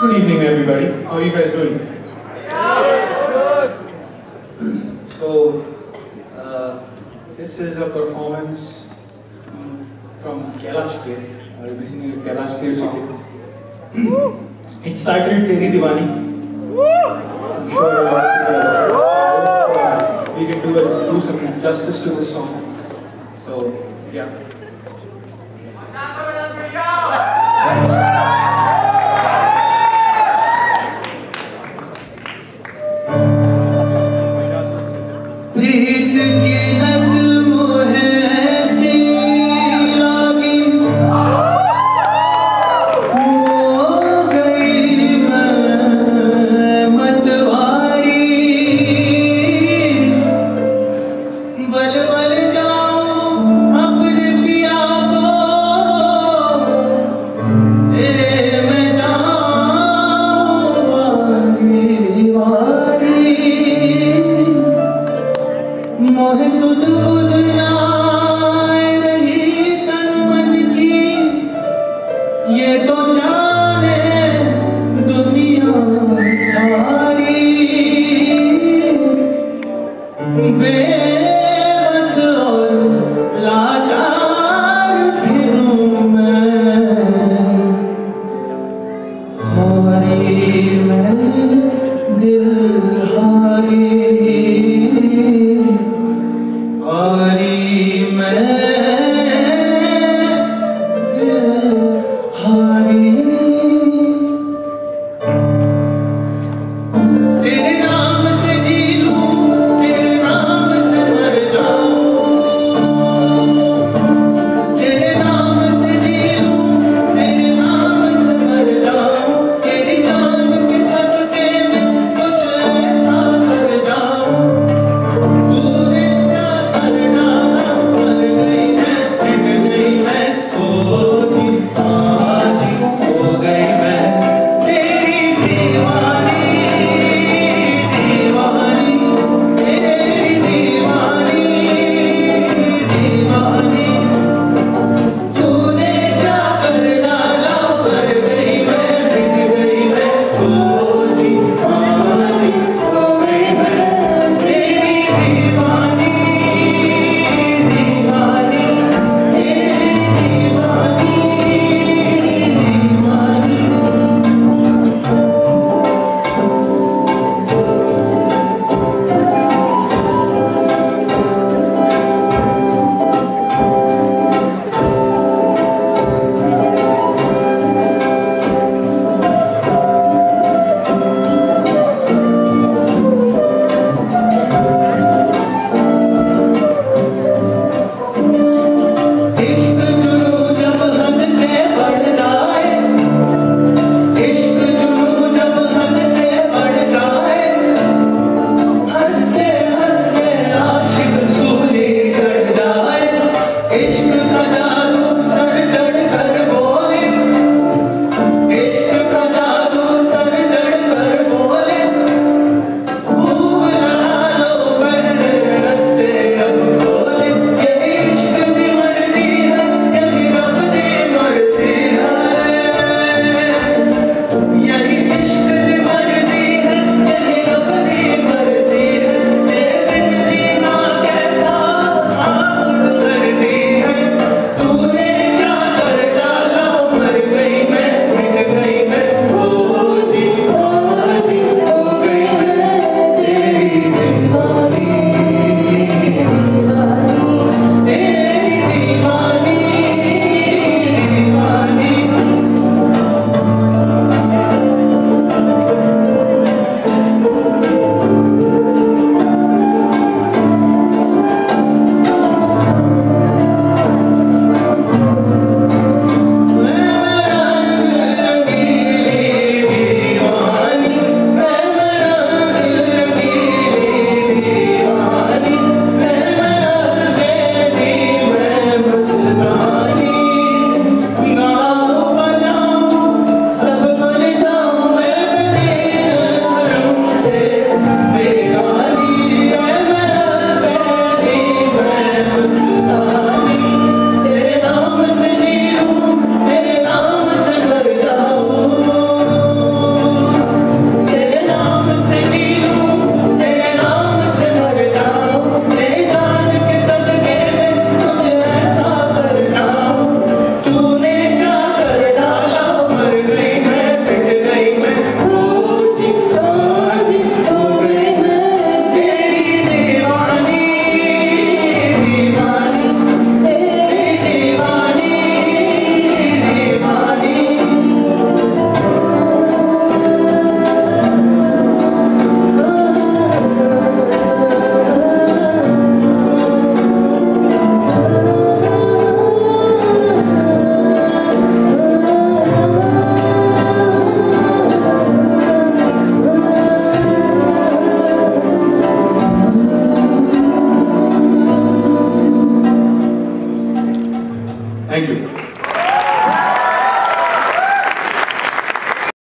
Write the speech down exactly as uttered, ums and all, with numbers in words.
Good evening, everybody. How are you guys doing? So, uh, this is a performance um, from Kailash Kher. I'll be singing a Kailash Kher song. It started Teri Diwani. I'm sure uh, we can do, a, do some justice to this song. So, yeah. प्रीत की लत मोहे ऐसी लागी हो गई मैं मतवारी बल बल जाऊं अपने पिया को ए मैं जाऊं वारी वारी मोहे सुध बुध नाय रही तन मन की ये तो जाने दुनिया सारी बे